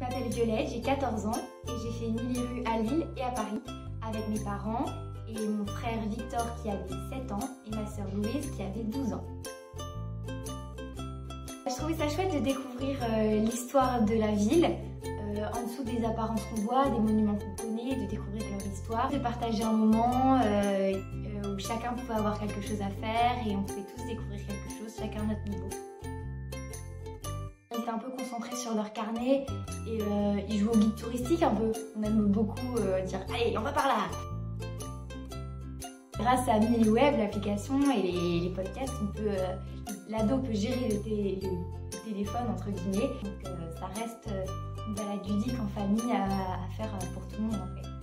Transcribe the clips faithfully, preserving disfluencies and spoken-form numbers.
m'appelle Violette, j'ai quatorze ans et j'ai fait mille rues à Lille et à Paris avec mes parents et mon frère Victor qui avait sept ans et ma sœur Louise qui avait douze ans. Je trouvais ça chouette de découvrir euh, l'histoire de la ville, euh, en dessous des apparences qu'on voit, des monuments qu'on connaît, de découvrir leur histoire, de partager un moment euh, euh, où chacun pouvait avoir quelque chose à faire et on pouvait tous découvrir quelque chose, chacun à notre niveau. Ils étaient un peu concentrés sur leur carnet et euh, ils jouent au guide touristique un peu. On aime beaucoup euh, dire « Allez, on va par là !» Grâce à MiliWeb, l'application et les, les podcasts, on peut, euh, l'ado peut gérer le, té le, le téléphone entre guillemets. Donc euh, ça reste une balade ludique en famille à, à faire pour tout le monde en fait.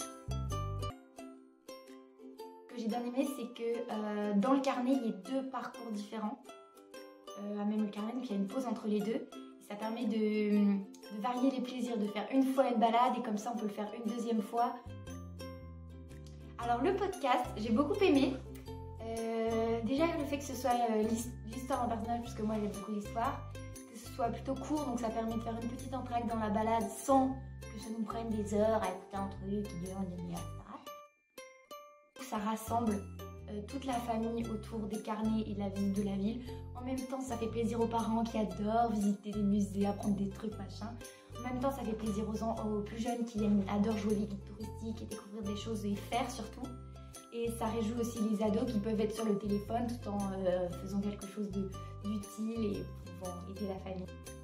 Ce que j'ai bien aimé, c'est que euh, dans le carnet, il y a deux parcours différents. Euh, même le carnet, donc il y a une pause entre les deux. Ça permet de, de varier les plaisirs, de faire une fois une balade et comme ça on peut le faire une deuxième fois. Alors le podcast, j'ai beaucoup aimé. Euh, déjà le fait que ce soit euh, l'histoire en personnage, puisque moi j'aime beaucoup l'histoire, que ce soit plutôt court, donc ça permet de faire une petite entracte dans la balade sans que ça nous prenne des heures à écouter un truc qui dure une demi-heure, et cetera. Ça rassemble euh, toute la famille autour des carnets et de la visite de la ville. En même temps, ça fait plaisir aux parents qui adorent visiter des musées, apprendre des trucs, machin. En même temps, ça fait plaisir aux, aux plus jeunes qui aiment, adorent jouer les guides touristiques et découvrir des choses et faire surtout. Et ça réjouit aussi les ados qui peuvent être sur le téléphone tout en euh, faisant quelque chose d'utile et pouvant aider la famille.